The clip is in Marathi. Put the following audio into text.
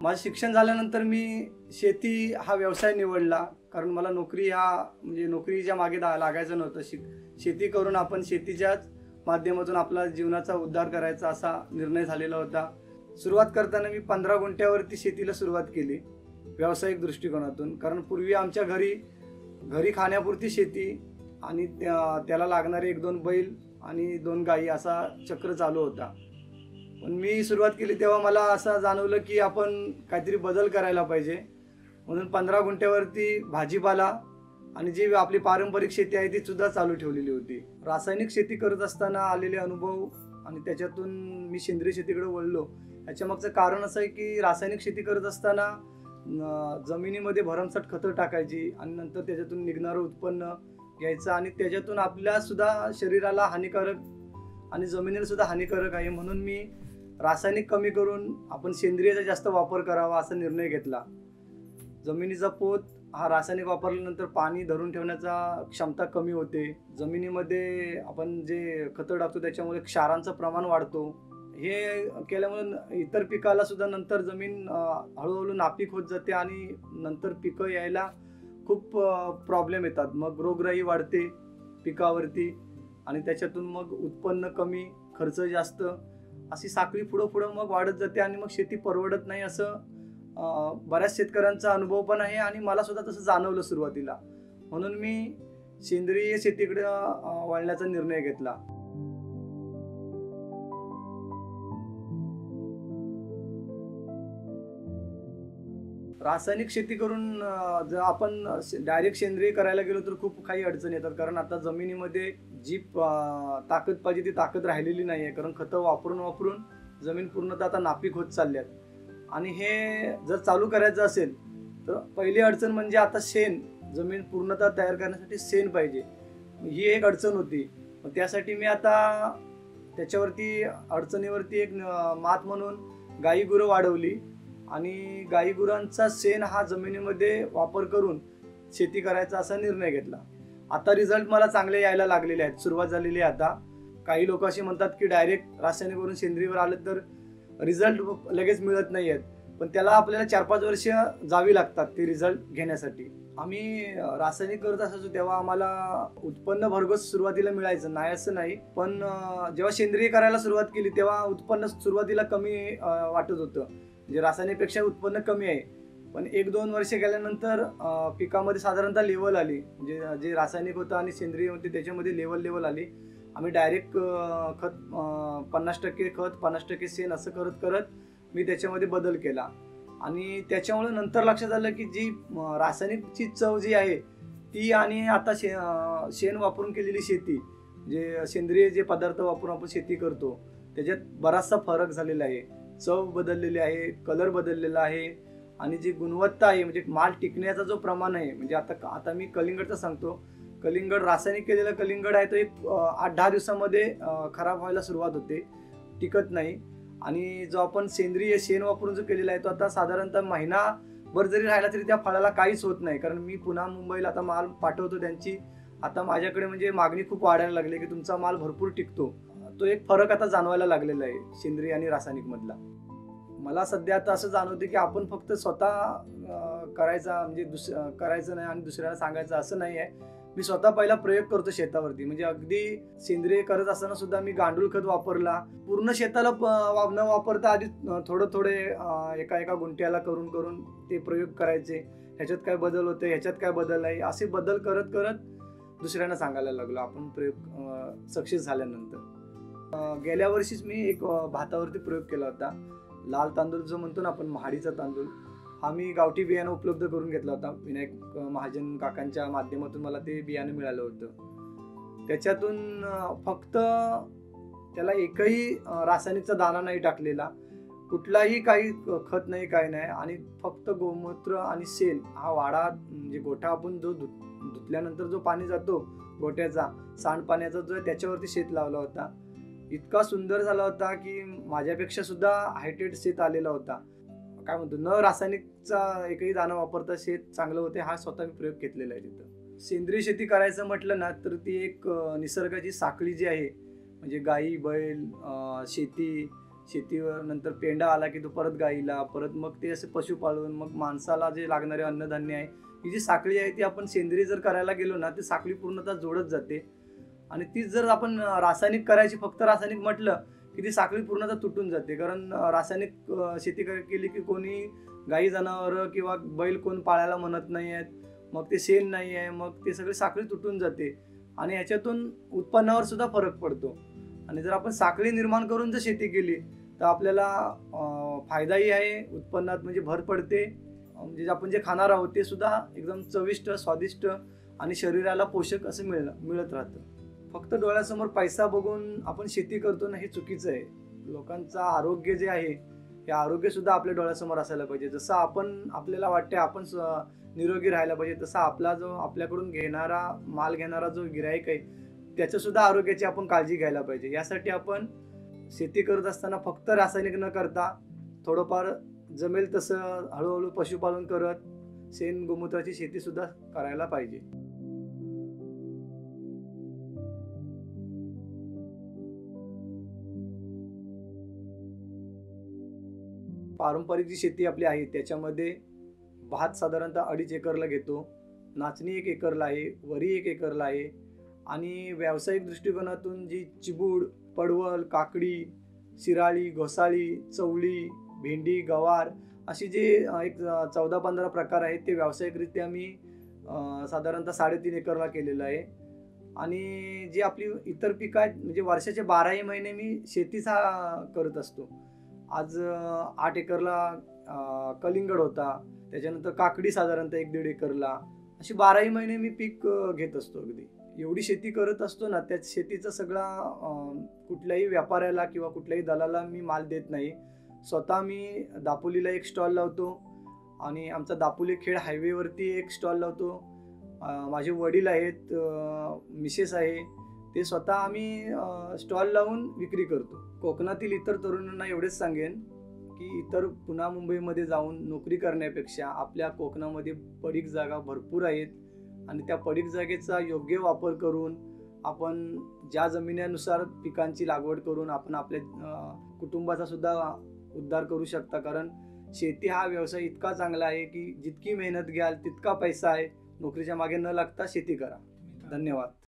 माझं शिक्षण झाल्यानंतर मी शेती हा व्यवसाय निवडला, कारण मला नोकरी म्हणजे नोकरीच्या मागे लागायचं नव्हतं. शेती करून आपण शेतीच्याच माध्यमातून आपला जीवनाचा उद्धार करायचा असा निर्णय झालेला होता. सुरुवात करताना मी 15 गुंठ्यावरती शेतीला सुरुवात केली व्यावसायिक दृष्टिकोनातून. कारण पूर्वी आमच्या घरी खाण्यापुरती शेती आणि त्याला लागणारे 1-2 बैल आणि 2 गायी असा चक्र चालू होता. पण मी सुरुवात केली तेव्हा मला असं जाणवलं की आपण काहीतरी बदल करायला पाहिजे. म्हणून 15 गुंठ्यावरती भाजीपाला आणि जी आपली पारंपरिक शेती आहे ती सुद्धा चालू ठेवलेली होती. रासायनिक शेती करत असताना आलेले अनुभव आणि त्याच्यातून मी सेंद्रिय शेतीकडे वळलो. याच्यामागचं कारण असं आहे की रासायनिक शेती करत असताना जमिनीमध्ये भरमसाठ खतं टाकायची आणि नंतर त्याच्यातून निघणारं उत्पन्न घ्यायचं आणि त्याच्यातून आपल्या सुद्धा शरीराला हानिकारक आणि जमिनीला सुद्धा हानिकारक आहे. म्हणून मी रासायनिक कमी करून आपण सेंद्रियचा जास्त वापर करावा असा निर्णय घेतला. जमिनीचा पोत हा रासायनिक वापरल्यानंतर पाणी धरून ठेवण्याचा क्षमता कमी होते. जमिनीमध्ये आपण जे खतं टाकतो त्याच्यामुळे क्षारांचं प्रमाण वाढतो. हे केल्यामुळे इतर पिकाला सुद्धा नंतर जमीन हळूहळू नापीक होत जाते आणि नंतर पिकं यायला खूप प्रॉब्लेम येतात. मग रोगराई वाढते पिकावरती आणि त्याच्यातून मग उत्पन्न कमी, खर्च जास्त, अशी साखळी पुढं मग वाढत जाते आणि मग शेती परवडत नाही असं बऱ्याच शेतकऱ्यांचा अनुभव पण आहे आणि मला सुद्धा तसं जाणवलं सुरुवातीला. म्हणून मी सेंद्रिय शेतीकडे वळण्याचा निर्णय घेतला. रासायनिक शेती करून जर आपण डायरेक्ट सेंद्रिय करायला गेलो तर खूप काही अडचणी येतात. कारण आता जमिनीमध्ये जी ताकद पाहिजे ती ताकद राहिलेली नाही आहे. कारण खतं वापरून जमीन पूर्णतः आता नापीक होत चालली आहेत. आणि हे जर चालू करायचं असेल तर पहिली अडचण म्हणजे आता जमीन पूर्णतः तयार करण्यासाठी शेण पाहिजे. ही एक अडचण होती. त्यासाठी मी आता त्याच्यावरती अडचणीवरती एक मात म्हणून गाई गुरं वाढवली आणि गाई गुरांचा शेण हा जमिनीमध्ये वापर करून शेती करायचा असा निर्णय घेतला. आता रिझल्ट मला चांगले यायला लागलेले आहेत. सुरुवात झालेली आहे आता. काही लोक असे म्हणतात की डायरेक्ट रासायनिकवरून सेंद्रियवर आलं तर रिझल्ट लगेच मिळत नाही आहेत, पण त्याला आपल्याला 4-5 वर्ष जावी लागतात ते रिझल्ट घेण्यासाठी. आम्ही रासायनिक करत असायचो तेव्हा आम्हाला उत्पन्न भरघोस सुरुवातीला मिळायचं नाही असं नाही, पण जेव्हा सेंद्रिय करायला सुरुवात केली तेव्हा उत्पन्न सुरुवातीला कमी वाटत होतं. म्हणजे रासायनिकपेक्षा उत्पन्न कमी आहे, पण 1-2 वर्ष गेल्यानंतर पिकामध्ये साधारणतः लेवल आली. म्हणजे जे रासायनिक होतं आणि सेंद्रिय होते त्याच्यामध्ये लेवल आली. आम्ही डायरेक्ट खत 50% खत 50% शेण असं करत मी त्याच्यामध्ये बदल केला. आणि त्याच्यामुळे नंतर लक्षात आलं की जी रासायनिकची चव जी आहे ती आणि आता शेण वापरून केलेली शेती, जे सेंद्रिय जे पदार्थ वापरून आपण शेती करतो त्याच्यात बराचसा फरक झालेला आहे. चव बदललेली आहे, कलर बदललेला आहे आणि जी गुणवत्ता आहे म्हणजे माल टिकण्याचा जो प्रमाण आहे, म्हणजे आता मी कलिंगडचं सांगतो. कलिंगड रासायनिक केलेला कलिंगड आहे तो एक 8-10 दिवसामध्ये खराब व्हायला सुरुवात होते, टिकत नाही. आणि जो आपण सेंद्रिय शेण वापरून जो केलेला आहे तो आता साधारणतः महिनाभर जरी राहिला तरी त्या फळाला काहीच होत नाही. कारण मी पुन्हा मुंबईला आता माल पाठवतो त्यांची, आता माझ्याकडे म्हणजे मागणी खूप वाढायला लागली की तुमचा माल भरपूर टिकतो. तो एक फरक आता जाणवायला लागलेला आहे सेंद्रिय आणि रासायनिक मधला. मला सध्या आता असं जाणवतं की आपण फक्त स्वतः करायचा म्हणजे करायचं नाही आणि दुसऱ्याला सांगायचं असं नाही आहे. मी स्वतः पहिला प्रयोग करतो शेतावरती. म्हणजे अगदी सेंद्रिय करत असताना सुद्धा मी गांडूळ खत वापरला. पूर्ण शेताला न वापरता आधी थोडे एका गुंठ्याला करून ते प्रयोग करायचे. ह्याच्यात काय बदल होते, ह्याच्यात काय बदल आहे, असे बदल करत दुसऱ्यांना सांगायला लागलो आपण प्रयोग सक्सेस झाल्यानंतर. गेल्या वर्षीच मी एक भातावरती प्रयोग केला होता. लाल तांदूळ जो म्हणतो ना आपण, महाडीचा तांदूळ, हा मी गावठी बियाणं उपलब्ध करून घेतला होता. विनायक महाजन काकांच्या माध्यमातून मला ते बियाणं मिळालं होतं. त्याच्यातून फक्त त्याला एकही रासायनिकचा दाणा नाही टाकलेला, कुठलाही काही खत नाही, काही नाही, आणि फक्त गोमूत्र आणि शेण हा वाडा म्हणजे गोठा आपण जो धुतल्यानंतर जो पाणी जातो गोठ्याचा, सांडपाण्याचा जो आहे त्याच्यावरती शेत लावला होता. इतका सुंदर झाला होता की माझ्यापेक्षा सुद्धा हायटेड शेत आलेला होता. काय म्हणतो, न रासायनिकचा एकही दाणा वापरता शेत चांगलं होते. हा स्वतः मी प्रयोग घेतलेला आहे तिथं. सेंद्रिय शेती करायचं म्हटलं ना तर ती एक निसर्गाची साखळी जी आहे, म्हणजे गाई बैल शेती शेतीवर नंतर पेंडा आला की तो परत गाईला, परत मग ते असे पशुपालन, मग माणसाला जे लागणारे अन्नधान्य आहे, ही जी साखळी आहे ती आपण सेंद्रिय जर करायला गेलो ना, ती साखळी पूर्णतः जोडत जाते. आणि तीच जर आपण रासायनिक करायची, फक्त रासायनिक म्हटलं की ती साखळी पूर्णतः तुटून जाते. कारण रासायनिक शेती केली की कोणी गाई जनावरं किंवा बैल कोण पाळायला म्हणत नाही आहेत, मग ते शेण नाही आहे, मग ते सगळी साखळी तुटून जाते आणि ह्याच्यातून उत्पन्नावर सुद्धा फरक पडतो. आणि जर आपण साखळी निर्माण करून जर शेती केली तर आपल्याला फायदाही आहे, उत्पन्नात म्हणजे भर पडते. म्हणजे आपण जे खाणार आहोत ते सुद्धा एकदम चविष्ट, स्वादिष्ट आणि शरीराला पोषक असं मिळत राहतं. फक्त डोळ्यासमोर पैसा बघून आपण शेती करतो ना, हे चुकीचं आहे. लोकांचं आरोग्य जे आहे, हे आरोग्य सुद्धा आपल्या डोळ्यासमोर असायला पाहिजे. जसं आपल्याला वाटते आपण निरोगी राहायला पाहिजे, तसा आपला जो आपल्याकडून माल घेणारा जो गिराईक आहे, त्याच्या सुद्धा आरोग्याची आपण काळजी घ्यायला पाहिजे. यासाठी आपण शेती करत असताना फक्त रासायनिक न करता थोडंफार जमेल तसं हळूहळू पशुपालन करत शेण गोमूत्राची शेती सुद्धा करायला पाहिजे. पारंपरिक जी शेती आपली आहे त्याच्यामध्ये भात साधारणतः 2.5 एकरला घेतो, नाचणी 1 एकरला आहे, वरी 1 एकरला आहे आणि व्यावसायिक दृष्टिकोनातून जी चिबूड, पडवल, काकडी, शिराळी, घोसाळी, चवळी, भेंडी, गवार अशी जे एक 14-15 प्रकार आहेत ते व्यावसायिकरित्या मी साधारणतः 3.5 एकरला केलेलं आहे. आणि जी आपली इतर पिकं आहेत म्हणजे वर्षाचे 12ही महिने मी शेतीचा करत असतो. आज 8 एकरला कलिंगड होता, त्याच्यानंतर काकडी साधारणतः 1-1.5 एकरला, अशी 12ही महिने मी पीक घेत असतो. अगदी एवढी शेती करत असतो ना, त्या शेतीचा सगळा कुठल्याही व्यापाऱ्याला किंवा कुठल्याही दलाला मी माल देत नाही. स्वतः मी दापोलीला एक स्टॉल लावतो आणि आमचा दापोली खेड हायवेवरती एक स्टॉल लावतो. माझे वडील आहेत, मिसेस आहे, ते स्वतः आम्ही स्टॉल लावून विक्री करतो. कोकणातील इतर तरुणांना एवढेच सांगेन की इतर पुणे मुंबईमध्ये जाऊन नोकरी करण्यापेक्षा आपल्या कोकणामध्ये पडीक जागा भरपूर आहेत आणि त्या पडीक जागेचा योग्य वापर करून आपण ज्या जमिनीनुसार पिकांची लागवड करून आपण आपल्या कुटुंबाचा सुद्धा उद्धार करू शकता. कारण शेती हा व्यवसाय इतका चांगला आहे की जितकी मेहनत घ्याल तितका पैसा आहे. नोकरीच्या मागे न लागता शेती करा. धन्यवाद.